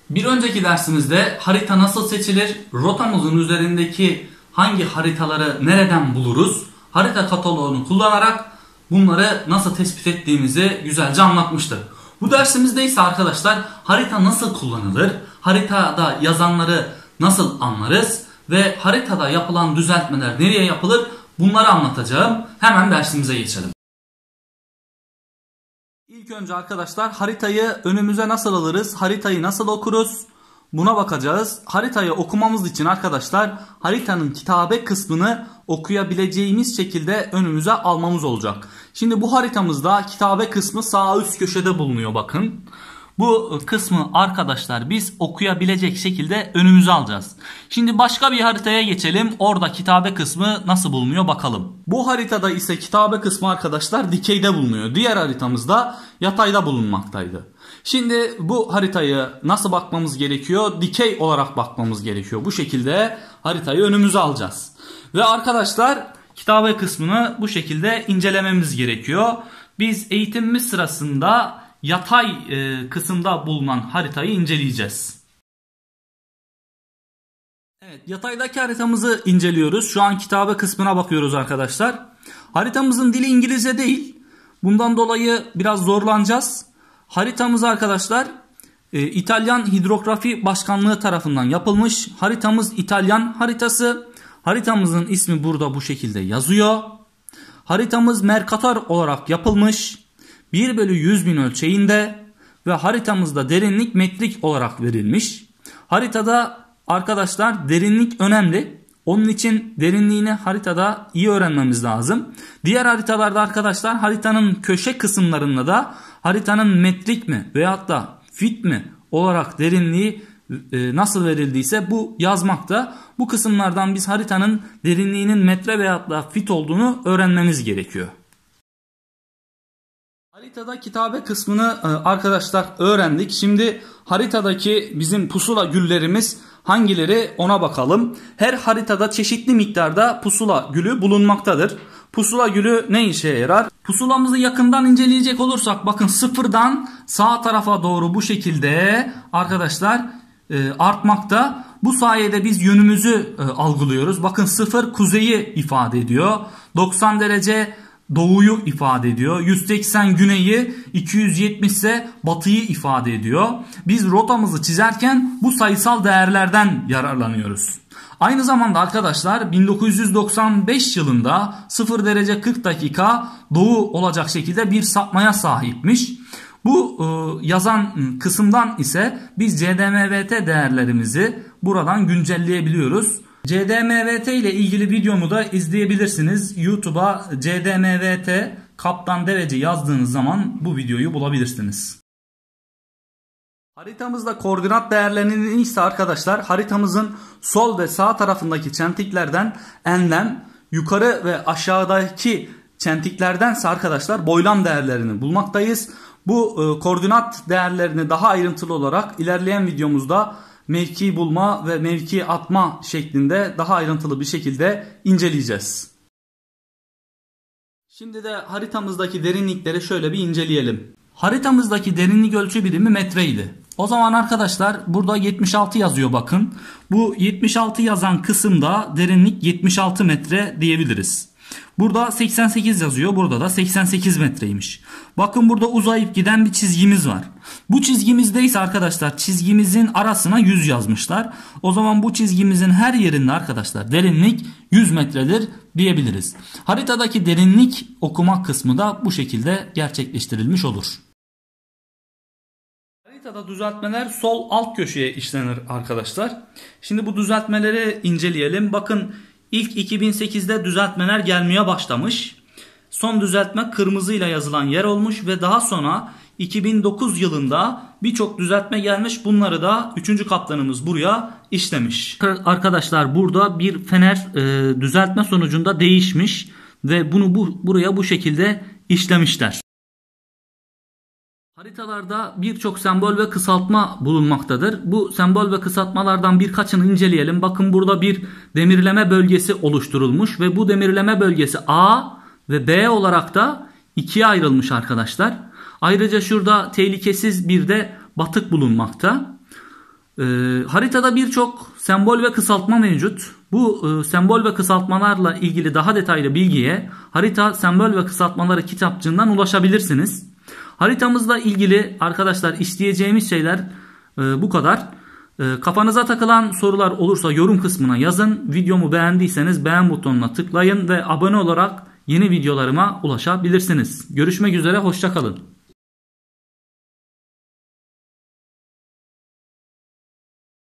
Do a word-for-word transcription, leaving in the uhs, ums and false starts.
Bir önceki dersimizde harita nasıl seçilir, rotamızın üzerindeki hangi haritaları nereden buluruz, harita kataloğunu kullanarak bunları nasıl tespit ettiğimizi güzelce anlatmıştık. Bu dersimizde ise arkadaşlar harita nasıl kullanılır, haritada yazanları nasıl anlarız ve haritada yapılan düzeltmeler nereye yapılır bunları anlatacağım. Hemen dersimize geçelim. İlk önce arkadaşlar haritayı önümüze nasıl alırız, haritayı nasıl okuruz buna bakacağız. Haritayı okumamız için arkadaşlar haritanın kitabe kısmını okuyabileceğimiz şekilde önümüze almamız olacak. Şimdi bu haritamızda kitabe kısmı sağ üst köşede bulunuyor bakın. Bu kısmı arkadaşlar biz okuyabilecek şekilde önümüze alacağız. Şimdi başka bir haritaya geçelim. Orada kitabe kısmı nasıl bulunuyor bakalım. Bu haritada ise kitabe kısmı arkadaşlar dikeyde bulunuyor. Diğer haritamızda yatayda bulunmaktaydı. Şimdi bu haritayı nasıl bakmamız gerekiyor? Dikey olarak bakmamız gerekiyor. Bu şekilde haritayı önümüze alacağız. Ve arkadaşlar kitabe kısmını bu şekilde incelememiz gerekiyor. Biz eğitimimiz sırasında yatay e, kısımda bulunan haritayı inceleyeceğiz. Evet, yataydaki haritamızı inceliyoruz. Şu an kitabe kısmına bakıyoruz arkadaşlar. Haritamızın dili İngilizce değil. Bundan dolayı biraz zorlanacağız. Haritamız arkadaşlar e, İtalyan Hidrografi Başkanlığı tarafından yapılmış. Haritamız İtalyan haritası. Haritamızın ismi burada bu şekilde yazıyor. Haritamız Mercator olarak yapılmış. bir bölü yüz bin ölçeğinde ve haritamızda derinlik metrik olarak verilmiş. Haritada arkadaşlar derinlik önemli. Onun için derinliğini haritada iyi öğrenmemiz lazım. Diğer haritalarda arkadaşlar haritanın köşe kısımlarında da haritanın metrik mi veyahut da fit mi olarak derinliği e, nasıl verildiyse bu yazmakta. Bu kısımlardan biz haritanın derinliğinin metre veyahut da fit olduğunu öğrenmemiz gerekiyor. Haritada kitabe kısmını arkadaşlar öğrendik. Şimdi haritadaki bizim pusula güllerimiz hangileri ona bakalım. Her haritada çeşitli miktarda pusula gülü bulunmaktadır. Pusula gülü ne işe yarar? Pusulamızı yakından inceleyecek olursak bakın sıfırdan sağ tarafa doğru bu şekilde arkadaşlar artmakta. Bu sayede biz yönümüzü algılıyoruz. Bakın sıfır kuzeyi ifade ediyor. doksan derece doğuyu ifade ediyor. yüz seksen güneyi, iki yüz yetmiş ise batıyı ifade ediyor. Biz rotamızı çizerken bu sayısal değerlerden yararlanıyoruz. Aynı zamanda arkadaşlar bin dokuz yüz doksan beş yılında sıfır derece kırk dakika doğu olacak şekilde bir sapmaya sahipmiş. Bu e, yazan kısımdan ise biz C D M V T değerlerimizi buradan güncelleyebiliyoruz. C D M V T ile ilgili videomu da izleyebilirsiniz. YouTube'a C D M V T Kaptan Deveci yazdığınız zaman bu videoyu bulabilirsiniz. Haritamızda koordinat değerlerinin ise arkadaşlar haritamızın sol ve sağ tarafındaki çentiklerden enlem, yukarı ve aşağıdaki çentiklerdense arkadaşlar boylam değerlerini bulmaktayız. Bu e, koordinat değerlerini daha ayrıntılı olarak ilerleyen videomuzda mevki bulma ve mevki atma şeklinde daha ayrıntılı bir şekilde inceleyeceğiz. Şimdi de haritamızdaki derinlikleri şöyle bir inceleyelim. Haritamızdaki derinlik ölçü birimi metreydi. O zaman arkadaşlar burada yetmiş altı yazıyor bakın. Bu yetmiş altı yazan kısımda derinlik yetmiş altı metre diyebiliriz. Burada seksen sekiz yazıyor. Burada da seksen sekiz metreymiş. Bakın burada uzayıp giden bir çizgimiz var. Bu çizgimizde ise arkadaşlar çizgimizin arasına yüz yazmışlar. O zaman bu çizgimizin her yerinde arkadaşlar derinlik yüz metredir diyebiliriz. Haritadaki derinlik okuma kısmı da bu şekilde gerçekleştirilmiş olur. Haritada düzeltmeler sol alt köşeye işlenir arkadaşlar. Şimdi bu düzeltmeleri inceleyelim. Bakın İlk iki bin sekizde düzeltmeler gelmeye başlamış. Son düzeltme kırmızıyla yazılan yer olmuş ve daha sonra iki bin dokuz yılında birçok düzeltme gelmiş. Bunları da üçüncü kaptanımız buraya işlemiş. Arkadaşlar burada bir fener e, düzeltme sonucunda değişmiş ve bunu bu, buraya bu şekilde işlemişler. Haritalarda birçok sembol ve kısaltma bulunmaktadır. Bu sembol ve kısaltmalardan birkaçını inceleyelim. Bakın burada bir demirleme bölgesi oluşturulmuş ve bu demirleme bölgesi A ve B olarak da ikiye ayrılmış arkadaşlar. Ayrıca şurada tehlikesiz bir de batık bulunmakta. E, haritada birçok sembol ve kısaltma mevcut. Bu e, sembol ve kısaltmalarla ilgili daha detaylı bilgiye Harita Sembol ve Kısaltmaları kitapçığından ulaşabilirsiniz. Haritamızla ilgili arkadaşlar işleyeceğimiz şeyler e, bu kadar. E, kafanıza takılan sorular olursa yorum kısmına yazın. Videomu beğendiyseniz beğen butonuna tıklayın ve abone olarak yeni videolarıma ulaşabilirsiniz. Görüşmek üzere, hoşça kalın.